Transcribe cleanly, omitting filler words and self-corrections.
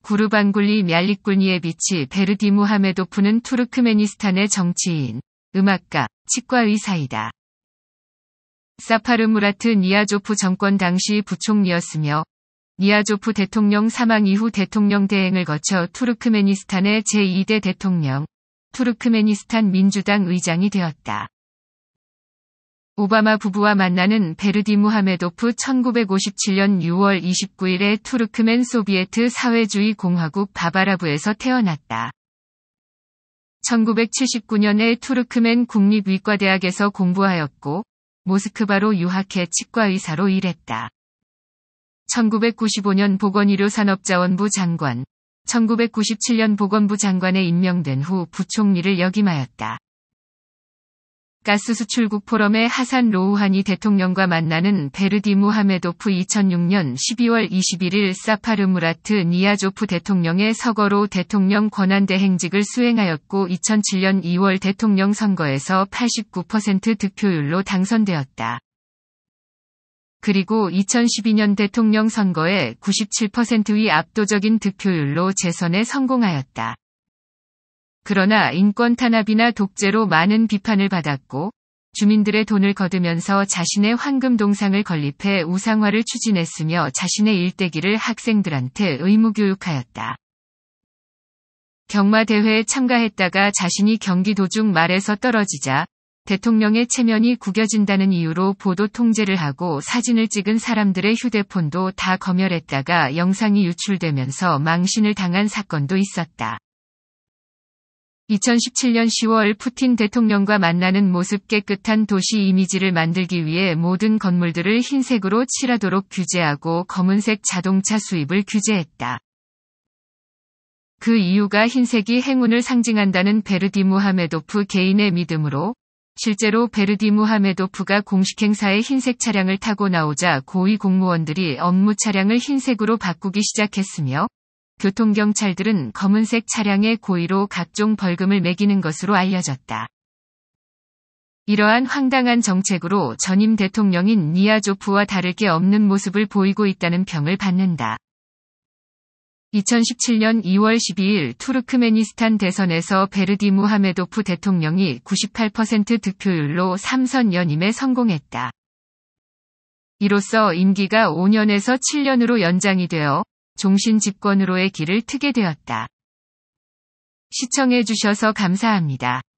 구르반굴리 멸리꾸니에비치 베르디무하메도프는 투르크메니스탄의 정치인, 음악가, 치과 의사이다. 사파르 무라트 니아조프 정권 당시 부총리였으며 니아조프 대통령 사망 이후 대통령 대행을 거쳐 투르크메니스탄의 제2대 대통령, 투르크메니스탄 민주당 의장이 되었다. 오바마 부부와 만나는 베르디무하메도프 1957년 6월 29일에 투르크멘 소비에트 사회주의 공화국 바바라부에서 태어났다. 1979년에 투르크멘 국립의과대학에서 공부하였고 모스크바로 유학해 치과의사로 일했다. 1995년 보건의료산업자원부 장관, 1997년 보건부 장관에 임명된 후 부총리를 역임하였다. 가스수출국 포럼의 하산 로우하니 대통령과 만나는 베르디무하메도프 2006년 12월 21일 사파르 무라트 니아조프 대통령의 서거로 대통령 권한대행직을 수행하였고 2007년 2월 대통령 선거에서 89% 득표율로 당선되었다. 그리고 2012년 대통령 선거에 97%의 압도적인 득표율로 재선에 성공하였다. 그러나 인권 탄압이나 독재로 많은 비판을 받았고 주민들의 돈을 거두면서 자신의 황금 동상을 건립해 우상화를 추진했으며 자신의 일대기를 학생들한테 의무교육하였다. 경마대회에 참가했다가 자신이 경기 도중 말에서 떨어지자 대통령의 체면이 구겨진다는 이유로 보도 통제를 하고 사진을 찍은 사람들의 휴대폰도 다 검열했다가 영상이 유출되면서 망신을 당한 사건도 있었다. 2017년 10월 푸틴 대통령과 만나는 모습 깨끗한 도시 이미지를 만들기 위해 모든 건물들을 흰색으로 칠하도록 규제하고 검은색 자동차 수입을 규제했다. 그 이유가 흰색이 행운을 상징한다는 베르디무하메도프 개인의 믿음으로 실제로 베르디무하메도프가 공식 행사에 흰색 차량을 타고 나오자 고위 공무원들이 업무 차량을 흰색으로 바꾸기 시작했으며 교통경찰들은 검은색 차량에 고의로 각종 벌금을 매기는 것으로 알려졌다. 이러한 황당한 정책으로 전임 대통령인 니아조프와 다를 게 없는 모습을 보이고 있다는 평을 받는다. 2017년 2월 12일 투르크메니스탄 대선에서 베르디무하메도프 대통령이 98% 득표율로 3선 연임에 성공했다. 이로써 임기가 5년에서 7년으로 연장이 되어 종신 집권으로의 길을 트게 되었다. 시청해주셔서 감사합니다.